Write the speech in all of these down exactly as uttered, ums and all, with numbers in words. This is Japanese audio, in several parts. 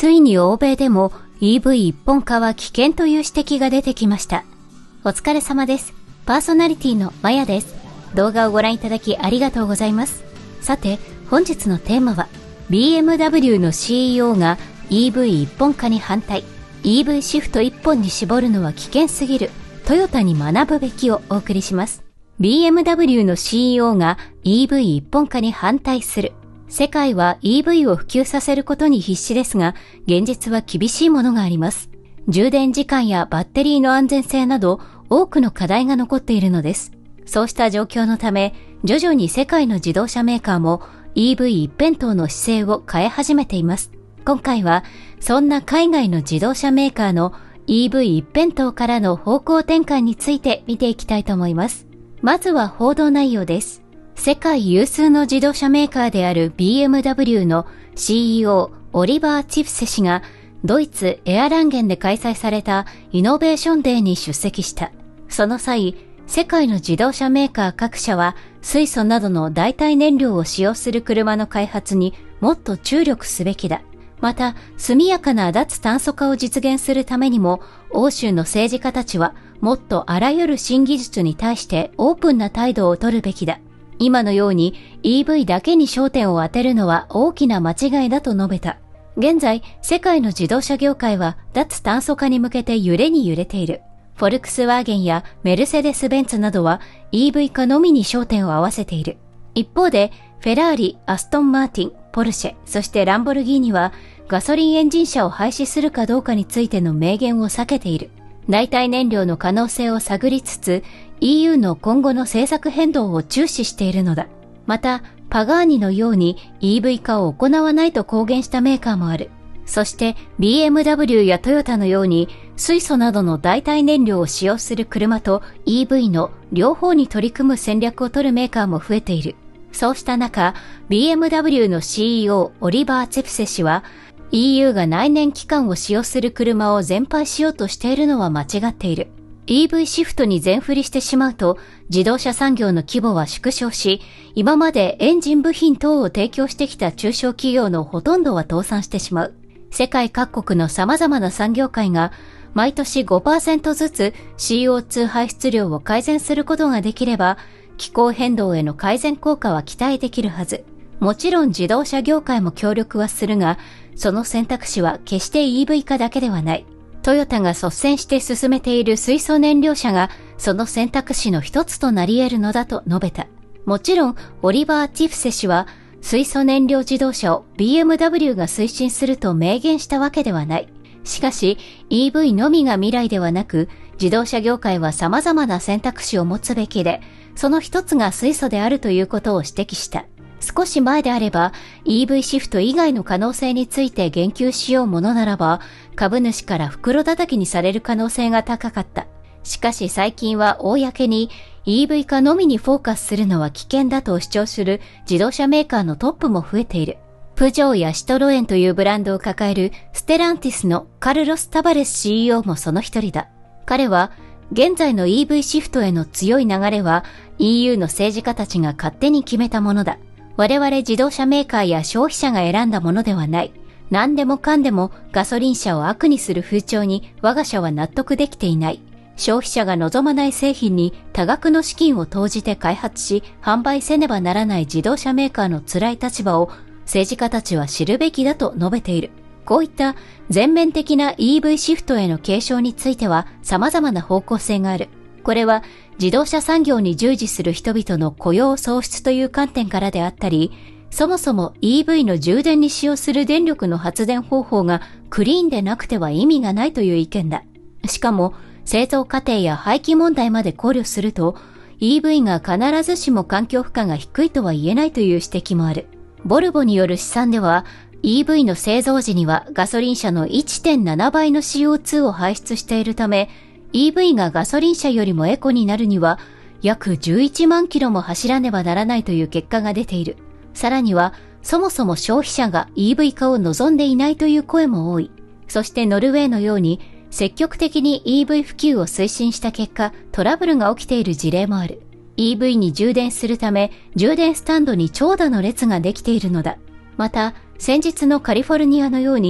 ついに欧米でも イーブイ 一本化は危険という指摘が出てきました。お疲れ様です。パーソナリティのマヤです。動画をご覧いただきありがとうございます。さて、本日のテーマは ビーエムダブリュー の シーイーオー が イーブイ 一本化に反対。イーブイ シフト一本に絞るのは危険すぎる。トヨタに学ぶべきをお送りします。ビーエムダブリュー の シーイーオー が イーブイ 一本化に反対する。世界は イーブイ を普及させることに必死ですが、現実は厳しいものがあります。充電時間やバッテリーの安全性など多くの課題が残っているのです。そうした状況のため、徐々に世界の自動車メーカーも イーブイ 一辺倒の姿勢を変え始めています。今回は、そんな海外の自動車メーカーの イーブイ 一辺倒からの方向転換について見ていきたいと思います。まずは報道内容です。世界有数の自動車メーカーである ビーエムダブリュー の シーイーオー オリバー・チフセ氏がドイツエアランゲンで開催されたイノベーションデーに出席した。その際、世界の自動車メーカー各社は水素などの代替燃料を使用する車の開発にもっと注力すべきだ。また、速やかな脱炭素化を実現するためにも、欧州の政治家たちはもっとあらゆる新技術に対してオープンな態度を取るべきだ。今のように イーブイ だけに焦点を当てるのは大きな間違いだと述べた。現在、世界の自動車業界は脱炭素化に向けて揺れに揺れている。フォルクスワーゲンやメルセデス・ベンツなどは イーブイ 化のみに焦点を合わせている。一方で、フェラーリ、アストン・マーティン、ポルシェ、そしてランボルギーニはガソリンエンジン車を廃止するかどうかについての明言を避けている。代替燃料の可能性を探りつつ、イーユー の今後の政策変動を注視しているのだ。また、パガーニのように イーブイ 化を行わないと公言したメーカーもある。そして ビーエムダブリュー やトヨタのように水素などの代替燃料を使用する車と イーブイ の両方に取り組む戦略を取るメーカーも増えている。そうした中、ビーエムダブリュー の シーイーオー オリバー・チェプセ氏は イーユー が内燃機関を使用する車を全廃しようとしているのは間違っている。イーブイ シフトに全振りしてしまうと、自動車産業の規模は縮小し、今までエンジン部品等を提供してきた中小企業のほとんどは倒産してしまう。世界各国の様々な産業界が、毎年 ごパーセント ずつ シーオーツー 排出量を改善することができれば、気候変動への改善効果は期待できるはず。もちろん自動車業界も協力はするが、その選択肢は決して イーブイ 化だけではない。トヨタが率先して進めている水素燃料車がその選択肢の一つとなり得るのだと述べた。もちろん、オリバー・ティフセ氏は水素燃料自動車を ビーエムダブリュー が推進すると明言したわけではない。しかし、イーブイ のみが未来ではなく、自動車業界は様々な選択肢を持つべきで、その一つが水素であるということを指摘した。少し前であれば イーブイ シフト以外の可能性について言及しようものならば株主から袋叩きにされる可能性が高かった。しかし最近は公に イーブイ 化のみにフォーカスするのは危険だと主張する自動車メーカーのトップも増えている。プジョーやシトロエンというブランドを抱えるステランティスのカルロス・タバレス シーイーオー もその一人だ。彼は現在の イーブイ シフトへの強い流れは イーユー の政治家たちが勝手に決めたものだ。我々自動車メーカーや消費者が選んだものではない。何でもかんでもガソリン車を悪にする風潮に我が社は納得できていない。消費者が望まない製品に多額の資金を投じて開発し販売せねばならない自動車メーカーの辛い立場を政治家たちは知るべきだと述べている。こういった全面的な イーブイ シフトへの継承については様々な方向性がある。これは自動車産業に従事する人々の雇用創出という観点からであったり、そもそも イーブイ の充電に使用する電力の発電方法がクリーンでなくては意味がないという意見だ。しかも製造過程や廃棄問題まで考慮すると、イーブイ が必ずしも環境負荷が低いとは言えないという指摘もある。ボルボによる試算では、イーブイ の製造時にはガソリン車の いってんなな 倍の シーオーツー を排出しているため、イーブイ がガソリン車よりもエコになるには約じゅういちまんキロも走らねばならないという結果が出ている。さらにはそもそも消費者が イーブイ 化を望んでいないという声も多い。そしてノルウェーのように積極的に イーブイ 普及を推進した結果トラブルが起きている事例もある。イーブイ に充電するため充電スタンドに長蛇の列ができているのだ。また先日のカリフォルニアのように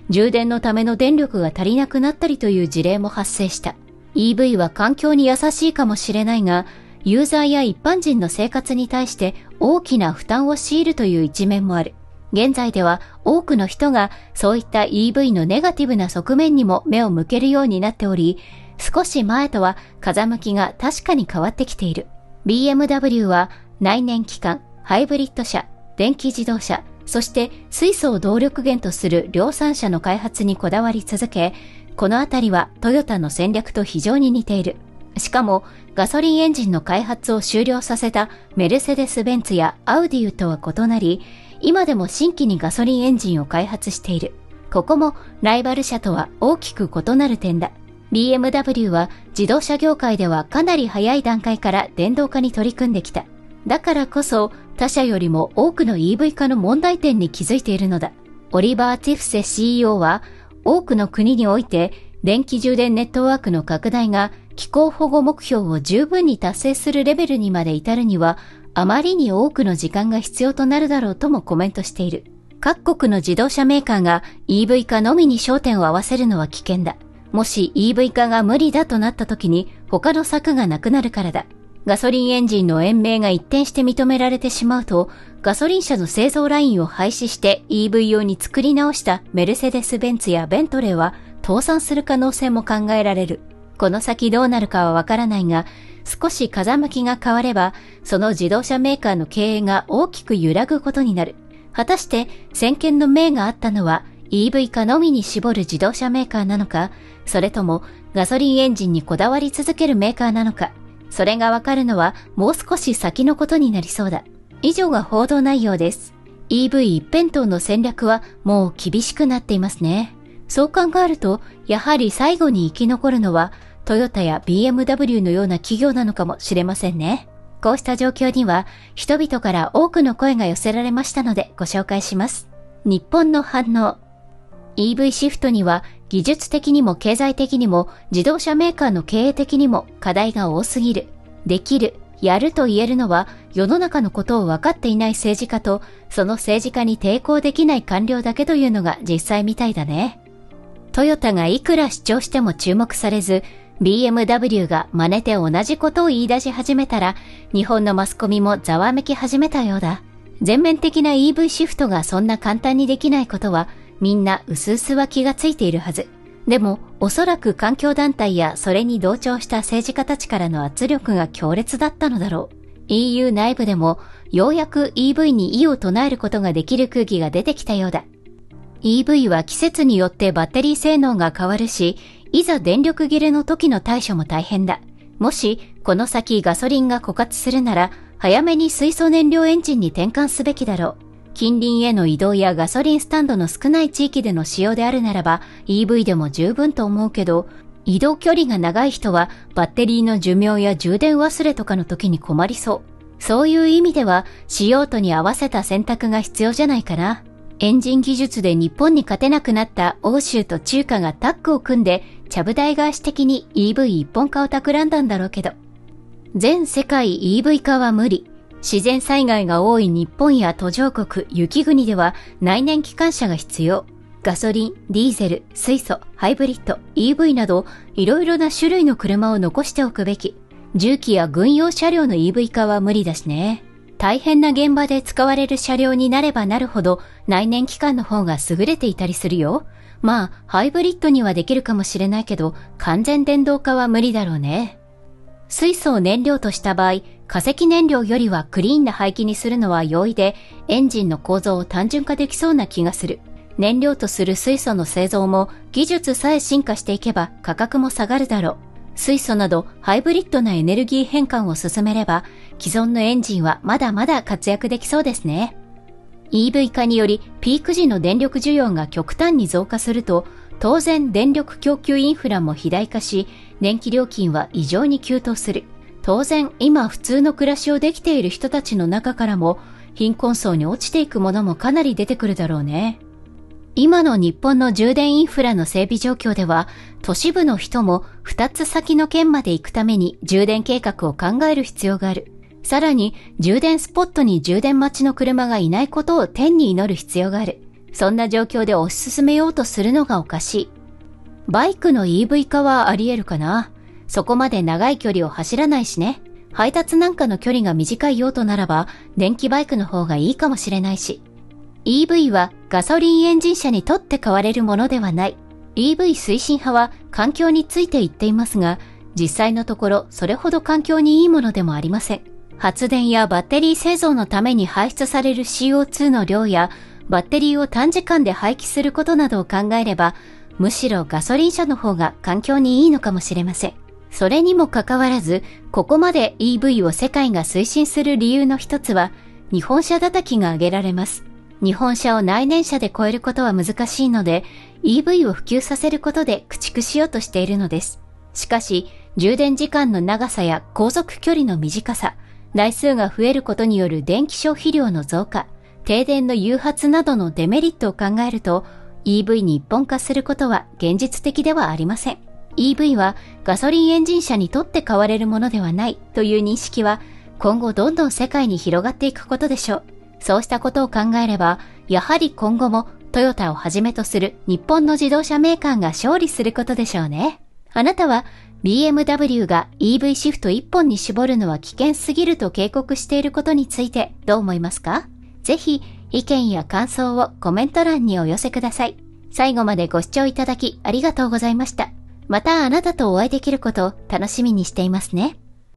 充電のための電力が足りなくなったりという事例も発生した。イーブイ は環境に優しいかもしれないが、ユーザーや一般人の生活に対して大きな負担を強いるという一面もある。現在では多くの人がそういった イーブイ のネガティブな側面にも目を向けるようになっており、少し前とは風向きが確かに変わってきている。ビーエムダブリュー は内燃機関、ハイブリッド車、電気自動車、そして水素を動力源とする量産車の開発にこだわり続け、このあたりはトヨタの戦略と非常に似ている。しかもガソリンエンジンの開発を終了させたメルセデス・ベンツやアウディウとは異なり、今でも新規にガソリンエンジンを開発している。ここもライバル社とは大きく異なる点だ。ビーエムダブリュー は自動車業界ではかなり早い段階から電動化に取り組んできた。だからこそ他社よりも多くの イーブイ 化の問題点に気づいているのだ。オリバー・ティフセ シーイーオー は多くの国において電気充電ネットワークの拡大が気候保護目標を十分に達成するレベルにまで至るにはあまりに多くの時間が必要となるだろうともコメントしている。各国の自動車メーカーが イーブイ 化のみに焦点を合わせるのは危険だ。もし イーブイ 化が無理だとなった時に他の策がなくなるからだ。ガソリンエンジンの延命が一転して認められてしまうと、ガソリン車の製造ラインを廃止して イーブイ 用に作り直したメルセデス・ベンツやベントレーは倒産する可能性も考えられる。この先どうなるかはわからないが、少し風向きが変われば、その自動車メーカーの経営が大きく揺らぐことになる。果たして先見の明があったのは イーブイ 化のみに絞る自動車メーカーなのか、それともガソリンエンジンにこだわり続けるメーカーなのか、それがわかるのはもう少し先のことになりそうだ。以上が報道内容です。イーブイ 一辺倒の戦略はもう厳しくなっていますね。そう考えると、やはり最後に生き残るのはトヨタや ビーエムダブリュー のような企業なのかもしれませんね。こうした状況には人々から多くの声が寄せられましたのでご紹介します。日本の反応。イーブイ シフトには技術的にも経済的にも自動車メーカーの経営的にも課題が多すぎる。できる、やると言えるのは世の中のことを分かっていない政治家とその政治家に抵抗できない官僚だけというのが実際みたいだね。トヨタがいくら主張しても注目されず、ビーエムダブリュー が真似て同じことを言い出し始めたら、日本のマスコミもざわめき始めたようだ。全面的な イーブイ シフトがそんな簡単にできないことは、みんな薄々は気がついているはず。でも、おそらく環境団体やそれに同調した政治家たちからの圧力が強烈だったのだろう。イーユー 内部でも、ようやく イーブイ に異を唱えることができる空気が出てきたようだ。イーブイ は季節によってバッテリー性能が変わるし、いざ電力切れの時の対処も大変だ。もし、この先ガソリンが枯渇するなら、早めに水素燃料エンジンに転換すべきだろう。近隣への移動やガソリンスタンドの少ない地域での使用であるならば、イーブイ でも十分と思うけど、移動距離が長い人はバッテリーの寿命や充電忘れとかの時に困りそう。そういう意味では、使用途に合わせた選択が必要じゃないかな。エンジン技術で日本に勝てなくなった欧州と中華がタッグを組んで、ちゃぶ台返し的に イーブイ 一本化を企んだんだろうけど。全世界 イーブイ 化は無理。自然災害が多い日本や途上国、雪国では内燃機関車が必要。ガソリン、ディーゼル、水素、ハイブリッド、イーブイ など、いろいろな種類の車を残しておくべき。重機や軍用車両の イーブイ 化は無理だしね。大変な現場で使われる車両になればなるほど内燃機関の方が優れていたりするよ。まあ、ハイブリッドにはできるかもしれないけど、完全電動化は無理だろうね。水素を燃料とした場合、化石燃料よりはクリーンな排気にするのは容易で、エンジンの構造を単純化できそうな気がする。燃料とする水素の製造も技術さえ進化していけば価格も下がるだろう。水素などハイブリッドなエネルギー変換を進めれば、既存のエンジンはまだまだ活躍できそうですね。イーブイ 化によりピーク時の電力需要が極端に増加すると、当然電力供給インフラも肥大化し、電気料金は異常に急騰する。当然今普通の暮らしをできている人たちの中からも、貧困層に落ちていくものもかなり出てくるだろうね。今の日本の充電インフラの整備状況では、都市部の人も二つ先の県まで行くために充電計画を考える必要がある。さらに、充電スポットに充電待ちの車がいないことを天に祈る必要がある。 そんな状況で推し進めようとするのがおかしい。バイクの イーブイ 化はあり得るかな。そこまで長い距離を走らないしね。配達なんかの距離が短い用途ならば、電気バイクの方がいいかもしれないし。イーブイ はガソリンエンジン車にとって買われるものではない。イーブイ 推進派は環境について言っていますが、実際のところそれほど環境にいいものでもありません。発電やバッテリー製造のために排出される シーオーツー の量や、バッテリーを短時間で廃棄することなどを考えれば、むしろガソリン車の方が環境にいいのかもしれません。それにもかかわらず、ここまで イーブイ を世界が推進する理由の一つは、日本車叩きが挙げられます。日本車を内燃車で超えることは難しいので、イーブイ を普及させることで駆逐しようとしているのです。しかし、充電時間の長さや航続距離の短さ、台数が増えることによる電気消費量の増加、停電の誘発などのデメリットを考えると、イーブイ に一本化することは現実的ではありません。イーブイ はガソリンエンジン車にとって買われるものではないという認識は今後どんどん世界に広がっていくことでしょう。そうしたことを考えれば、やはり今後もトヨタをはじめとする日本の自動車メーカーが勝利することでしょうね。あなたは ビーエムダブリュー が イーブイ シフト一本に絞るのは危険すぎると警告していることについてどう思いますか？ぜひ意見や感想をコメント欄にお寄せください。最後までご視聴いただきありがとうございました。またあなたとお会いできることを楽しみにしていますね。